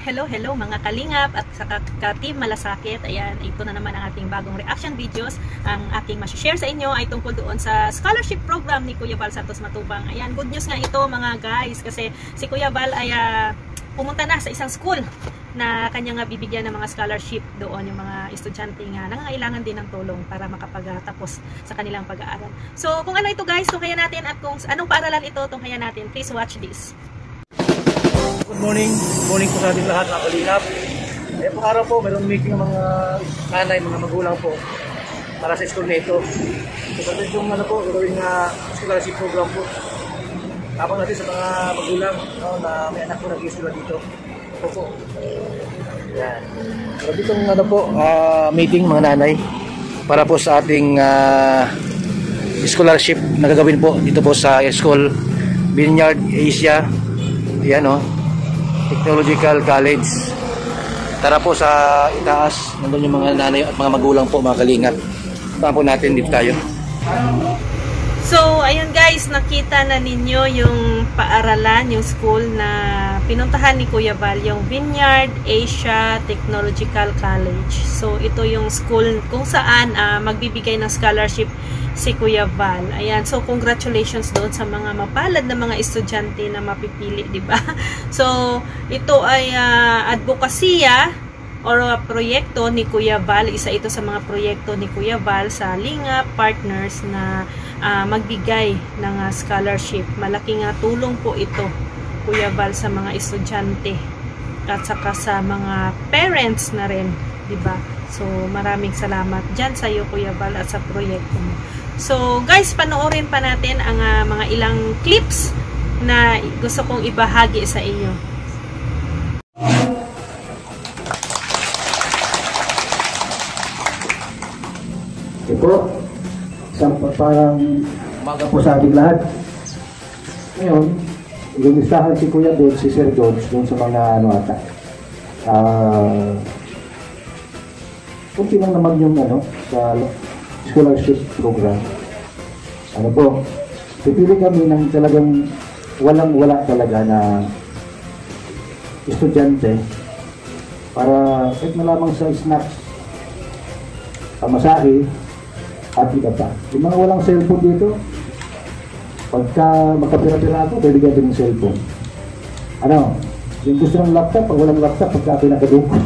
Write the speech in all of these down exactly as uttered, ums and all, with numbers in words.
Hello, hello mga kalingap at sa ka-team Malasakit. Ayan, ito na naman ang ating bagong reaction videos. Ang aking ma-share sa inyo ay tungkol doon sa scholarship program ni Kuya Val Santos Matubang. Ayan, good news nga ito mga guys kasi si Kuya Val ay uh, pumunta na sa isang school na kanya nga bibigyan ng mga scholarship doon yung mga estudyante nga nangangailangan din ng tulong para makapagtapos sa kanilang pag-aaral. So, kung ano ito guys, tunghayan natin at kung anong paaralan ito, tunghayan natin. Please watch this. Good morning. Good morning po sa ating lahat mga kalingap. Eh, pong araw po, mayroong meeting ng mga nanay, mga magulang po para sa school nito. So, pati yung ano po, gagawin na scholarship program po. Tapos natin sa mga magulang no, na may anak po nag-i-school dito. Ito po. Yan. So, dito yung ano po, uh, meeting mga nanay para po sa ating uh, scholarship na gagawin po dito po sa school Vineyard Asia. Yan o. Oh. Technological College. Tara po sa itaas. Nandun yung mga nanay at mga magulang po, mga kalingap. Tama po natin, dito tayo. So, ayun guys, nakita na ninyo yung paaralan, yung school na pinuntahan ni Kuya Val, yung Vineyard Asia Technological College. So, ito yung school kung saan uh, magbibigay ng scholarship si Kuya Val. Ayan, so congratulations doon sa mga mapalad na mga estudyante na mapipili, di ba? So, ito ay uh, advokasya or uh, proyekto ni Kuya Val. Isa ito sa mga proyekto ni Kuya Val sa Lingap Partners na uh, magbigay ng uh, scholarship. Malaking uh, tulong po ito, Kuya Val, sa mga estudyante at saka sa mga parents na rin, di ba? So, maraming salamat dyan sa iyo, Kuya Val, at sa proyekto mo. So, guys, panoorin pa natin ang uh, mga ilang clips na gusto kong ibahagi sa inyo. Ito, isang parang umaga po sa ating lahat. Ngayon, ilistahan si Kuya doon, si Sir George, doon sa mga ano ata. Uh, kunti lang naman yung ano, sa scholarship program. Ano po, pipili kami ng talagang walang-wala talaga na estudyante para kahit malamang sa snacks, pamasahe, at iba pa. Yung mga walang cellphone dito, pagka magkapira-pira ako, pwede ka din ng cellphone. Ano, yung gusto ng laptop, pag walang laptop, pagka pinakadukot,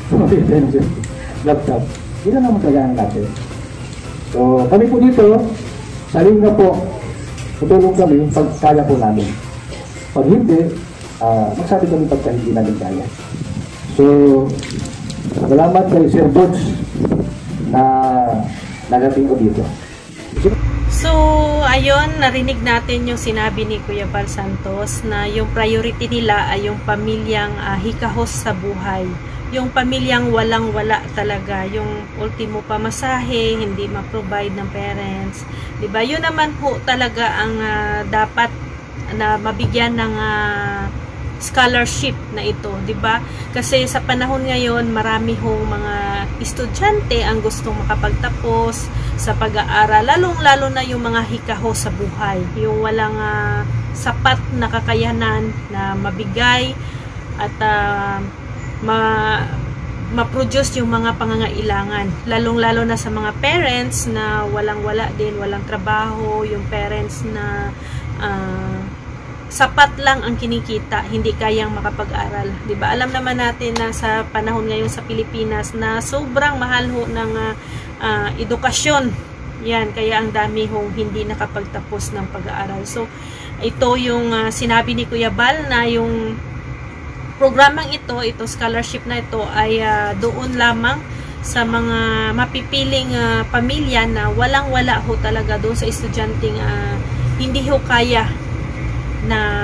laptop. Yun na naman talaga natin. So, kami po dito, sa Lingap po, tutulong kami pag kaya po namin. Pag hindi, uh, magsabi kami pagka hindi namin kaya. So, salamat kay Sir George na nagating ko dito. So, ayun, narinig natin yung sinabi ni Kuya Val Santos na yung priority nila ay yung pamilyang uh, hikahos sa buhay. Yung pamilyang walang-wala talaga, yung ultimo pamasahe, hindi ma-provide ng parents. Diba? Yun naman po talaga ang uh, dapat na mabigyan ng uh, scholarship na ito, 'di ba? Kasi sa panahon ngayon, marami hong mga estudyante ang gustong makapagtapos sa pag-aaral, lalong-lalo na yung mga hikaho sa buhay, yung walang uh, sapat na kakayanan na mabigay at uh, ma ma-produce yung mga pangangailangan, lalong-lalo na sa mga parents na walang-wala din, walang trabaho, yung parents na uh, sapat lang ang kinikita, hindi kayang makapag-aral. 'Di ba? Alam naman natin na sa panahon ngayon sa Pilipinas na sobrang mahal ho ng uh, uh, edukasyon. Yan, kaya ang dami hong hindi nakapagtapos ng pag-aaral. So, ito yung uh, sinabi ni Kuya Val na yung programang ito, ito scholarship na ito ay uh, doon lamang sa mga mapipiling uh, pamilya na walang-wala ho talaga doon sa estudyanteng uh, hindi ho kaya na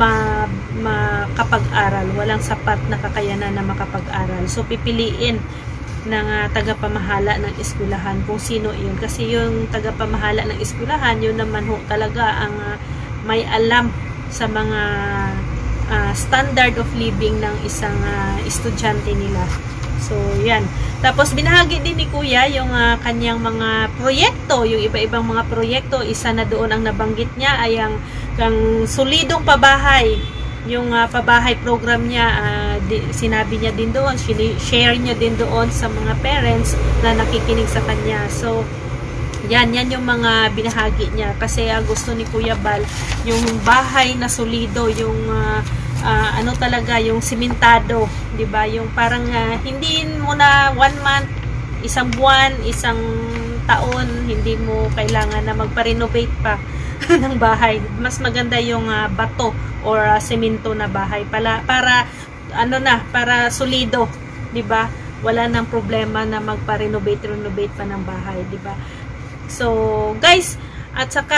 makapag-aral, walang sapat na kakayanan na makapag-aral. So, pipiliin ng uh, tagapamahala ng eskwelahan kung sino yun. Kasi yung tagapamahala ng eskwelahan, yun naman ho talaga ang uh, may alam sa mga uh, standard of living ng isang uh, estudyante nila. So, yan. Tapos, binahagi din ni Kuya yung uh, kanyang mga proyekto, yung iba-ibang mga proyekto. Isa na doon ang nabanggit niya ay ang, ang solidong pabahay yung uh, pabahay program niya, uh, di, sinabi niya din doon, share niya din doon sa mga parents na nakikinig sa kanya. So yan, yan yung mga binahagi niya kasi uh, gusto ni Kuya Bal yung bahay na solido, yung uh, uh, ano talaga, yung simentado, 'di ba? Yung parang uh, hindi mo na one month, isang buwan, isang taon, hindi mo kailangan na magpa-renovate pa ng bahay. Mas maganda yung uh, bato or uh, semento na bahay pala, para ano na, para solido, 'di ba? Wala nang problema na magpa-renovate renovate pa ng bahay, 'di ba? So, guys, at saka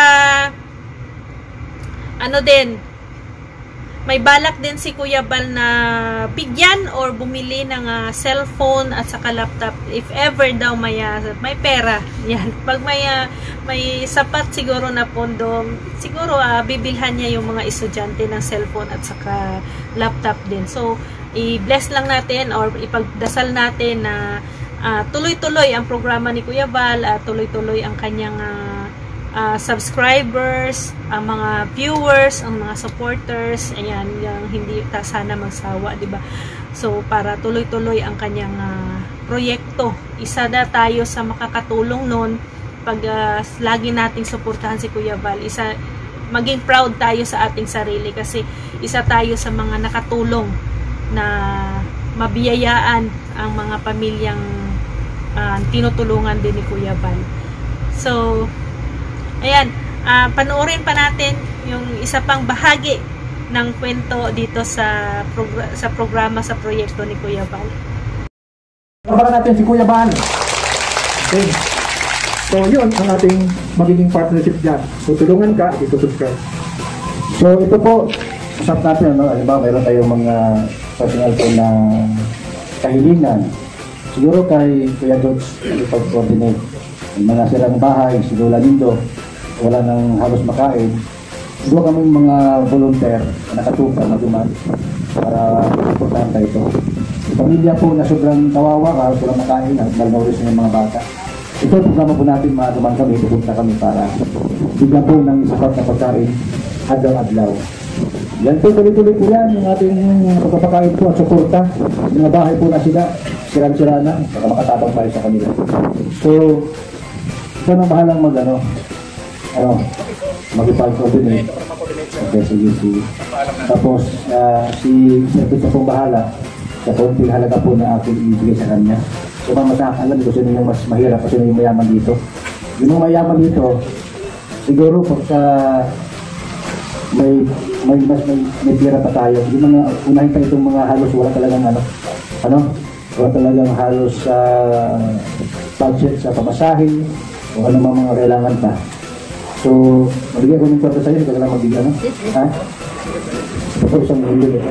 ano din, may balak din si Kuya Bal na bigyan or bumili ng uh, cellphone at saka laptop if ever daw may, uh, may pera. Yan. Pag may, uh, may sapat siguro na pondo, siguro uh, bibilhan niya yung mga estudyante ng cellphone at saka laptop din. So, i-bless lang natin or ipagdasal natin na uh, tuloy-tuloy ang programa ni Kuya Bal, uh, tuloy-tuloy ang kanyang uh, Uh, subscribers, ang mga viewers, ang mga supporters, ayan, yung hindi ta sana magsawa, 'di ba? So para tuloy-tuloy ang kanyang uh, proyekto. Isa na tayo sa makakatulong noon pag uh, lagi nating suportahan si Kuya Bal. Isa, maging proud tayo sa ating sarili kasi isa tayo sa mga nakatulong na mabiyayaan ang mga pamilyang uh, tinutulungan din ni Kuya Bal. So ayan, uh, panoorin pa natin yung isa pang bahagi ng kwento dito sa progr sa programa, sa proyekto ni Kuya Bal. Abangan natin si Kuya Bal. Okay. So yun ang ating magiging partnership dyan. So tulungan ka, ito subscribe. So ito po, usap natin, ano, halimbawa mayroon tayong mga personal po na kahilingan. Siguro kay Kuya George, ipag-coordinate. Yung mga silang bahay, siguro nindo, wala nang halos makain. Siguro kami mga volunteer na nakatupa na duman para importante ito. Pamilya po na sobrang kawawa, halos walang makain at malnourished ng mga bata. Ito programa po natin, mga duman kami, pupunta kami para bigyan po ng sapat na pagkain adlaw-adlaw. Yan po, tuloy-tuloy po yan, yung ating pagpapakain po at suporta. Yung mga bahay po na sila, sirang-sira na, baka makatapang tayo sa kanila. So, ito na bahalang mag, ano, ano, mag-coordinate. Okay, sige, sige. Tapos, uh, si Sir sa pong bahala, sa konting halaga po na aking ibigay sa kanya. So, mamasak, alam ko sino yung mas mahirap, kasi yung mayaman dito. Yung mayaman dito, siguro pagka may may mas may, may pira pa tayo. Yung mga unahin pa itong mga halos wala talagang ano, ano, wala talagang halos sa uh, budget sa pamasahe o ano mga kailangan pa. So, mabigyan ko ng kwarta sa'yo, hindi ka lang magbigyan, no? Ha? Ito po isang million ito.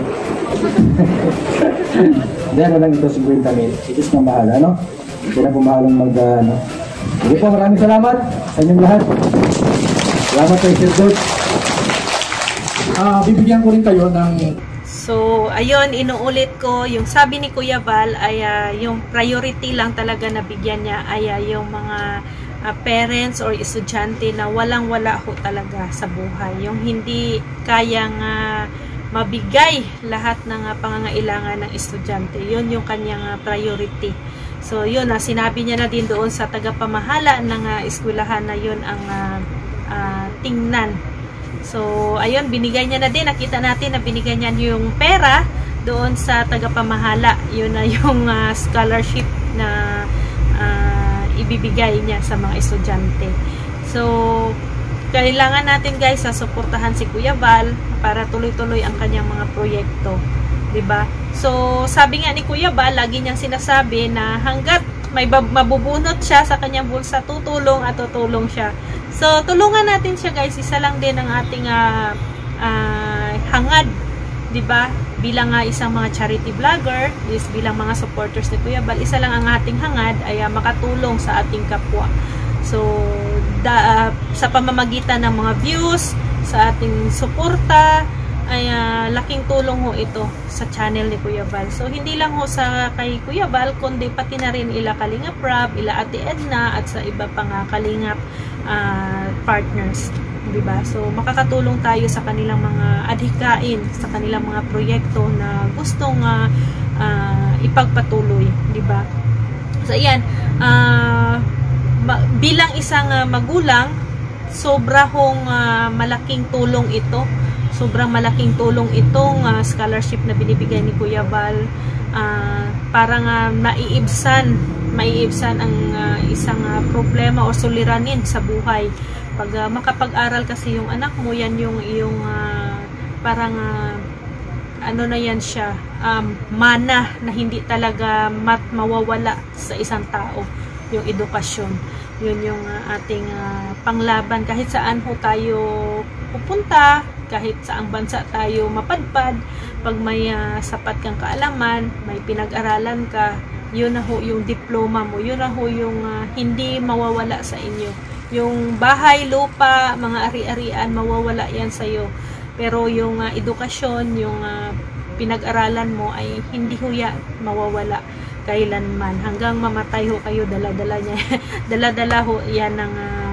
Hindi, ano lang ito, fifty mil. Ito is na mahal, ano? Ito na pumahalang mag, uh, ano? Sige po, maraming salamat sa inyong lahat. Salamat kay Sir George. Ah, uh, bibigyan ko rin kayo ng... So, ayun, inuulit ko, yung sabi ni Kuya Bal ay uh, yung priority lang talaga na bigyan niya ay uh, yung mga uh, parents or estudyante na walang-wala ho talaga sa buhay. Yung hindi kayang uh, mabigay lahat ng uh, pangangailangan ng estudyante. Yun yung kanyang uh, priority. So, yun, uh, sinabi niya na din doon sa tagapamahala ng uh, eskwelahan na yun ang uh, uh, tingnan. So, ayun, binigay niya na din. Nakita natin na binigay niya yung pera doon sa tagapamahala. Yun na yung uh, scholarship na uh, ibibigay niya sa mga estudyante. So, kailangan natin guys sa suportahan si Kuya Bal para tuloy-tuloy ang kanyang mga proyekto. Diba? So, sabi nga ni Kuya Bal, lagi niyang sinasabi na hanggat may mabubunot siya sa kanyang bulsa, tutulong at tutulong siya. So, tulungan natin siya guys. Isa lang din ang ating uh, uh, hangad, 'di ba? Bilang uh, isang mga charity vlogger, is bilang mga supporters ni Kuya Bal, isa lang ang ating hangad ay uh, makatulong sa ating kapwa. So, da, uh, sa pamamagitan ng mga views, sa ating suporta, ay uh, laking tulong ho ito sa channel ni Kuya Bal. So, hindi lang ho sa kay Kuya Bal, kundi pati na rin ila Kalingap Rab, ila Ate Edna, at sa iba pang uh, Kalingap uh, partners. di ba? So makakatulong tayo sa kanilang mga adhikain, sa kanilang mga proyekto na gustong uh, uh, ipagpatuloy, di ba? So ayan, uh, bilang isang uh, magulang, sobra hong uh, malaking tulong ito. Sobrang malaking tulong itong uh, scholarship na binibigay ni Kuya Val. Uh, parang uh, maiibsan, maiibsan ang uh, isang uh, problema o suliranin sa buhay. Pag uh, makapag-aral kasi yung anak mo, yan yung iyong uh, parang uh, ano na yan siya, um, mana na hindi talaga mat mawawala sa isang tao, yung edukasyon. Yun yung uh, ating uh, panglaban kahit saan ho tayo pupunta, kahit saang bansa tayo mapadpad, pag may uh, sapat kang kaalaman, may pinag-aralan ka, yun na ho yung diploma mo, yun na ho yung uh, hindi mawawala sa inyo. Yung bahay, lupa, mga ari-arian, mawawala yan sa iyo. Pero yung uh, edukasyon, yung uh, pinag-aralan mo ay hindi ho yan mawawala kailanman. Hanggang mamatay ho kayo, dala-dala niya. Dala-dala ho yan ng uh,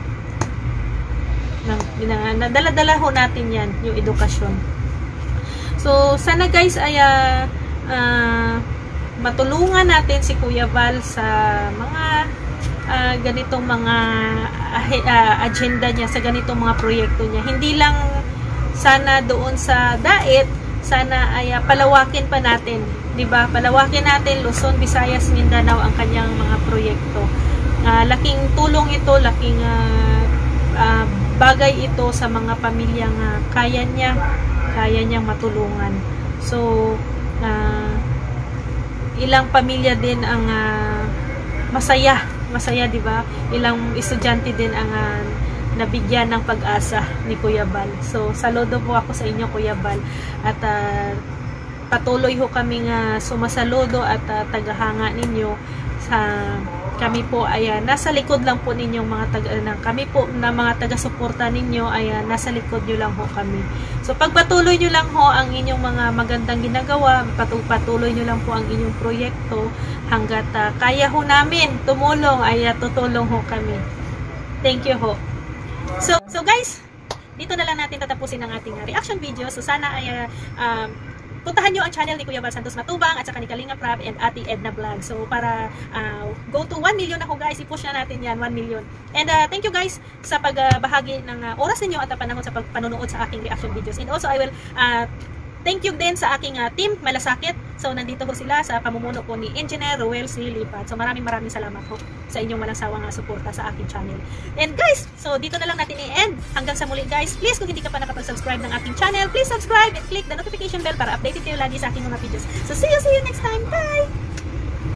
ng dala-dala ho natin yan, yung edukasyon. So sana guys ay uh, uh, matulungan natin si Kuya Val sa mga uh, ganitong mga uh, agenda niya, sa ganitong mga proyekto niya. Hindi lang sana doon sa Daet, sana ay uh, palawakin pa natin, di ba? Palawakin natin Luzon, Visayas, Mindanao ang kanyang mga proyekto. Uh, laking tulong ito, laking uh, uh, bagay ito sa mga pamilyang uh, kaya niya, kaya niyang matulungan. So, uh, ilang pamilya din ang uh, masaya, masaya, di ba? Ilang estudyante din ang uh, nabigyan ng pag-asa ni Kuya Val. So, saludo po ako sa inyo, Kuya Val. At uh, patuloy ho kaming uh, sumasaludo at uh, tagahanga ninyo sa kami po ay uh, nasa likod lang po ninyong mga taga uh, kami po na mga taga-suporta ninyo ay uh, nasa likod nyo lang ho kami. So pagpatuloy nyo lang ho ang inyong mga magandang ginagawa, patuloy nyo lang po ang inyong proyekto hanggat uh, kaya ho namin tumulong ay uh, tutulong ho kami. Thank you ho. So so guys, dito na lang natin tatapusin ang ating uh, reaction video. So sana ay uh, uh, puntahan nyo ang channel ni Kuya Val Santos Matubang at saka ni Kalinga Prab and Ate Edna Vlog. So para uh, go to one million ako guys, i-push na natin yan, one million. And uh, thank you guys sa pagbahagi uh, ng uh, oras ninyo at uh, panahon sa pagpanonood sa aking reaction videos. And also I will uh, thank you din sa aking uh, team Malasakit. So nandito ho sila sa pamumuno po ni Engineer Ruel C. Lipat. So maraming maraming salamat ho sa inyong walang sawang uh, suporta sa aking channel. And guys, so dito na lang natin i-end. Hanggang sa muli guys, please kung hindi ka pa nakapag-subscribe ng aking channel, please subscribe and click the notification bell para updated kayo lagi sa aking mga videos. So see you, see you next time. Bye!